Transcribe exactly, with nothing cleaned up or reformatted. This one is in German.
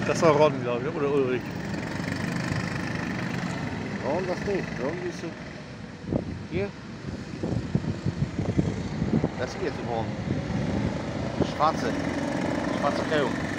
Das war Ron, glaube ich, oder Ulrich. Ron, das nicht. Ron ist so. Hier. Das hier ist Ron. Schwarze. Schwarze Kleidung.